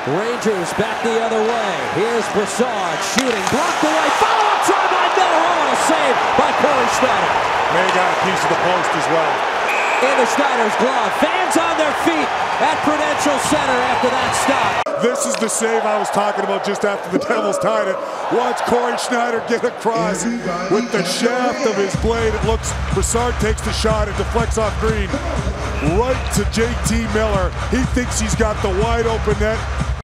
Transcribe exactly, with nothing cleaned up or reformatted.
Rangers back the other way. Here's Brassard shooting, blocked away, follow-up try by Miller. Oh, and a save by Cory Schneider. May got a piece of the post as well. Into Schneider's glove. Fans on their feet at Prudential Center after that stop. This is the save I was talking about just after the Devils tied it. Watch Cory Schneider get across with the shaft of his blade. It looks, Brassard takes the shot, it deflects off Green right to J T Miller. He thinks he's got the wide open net.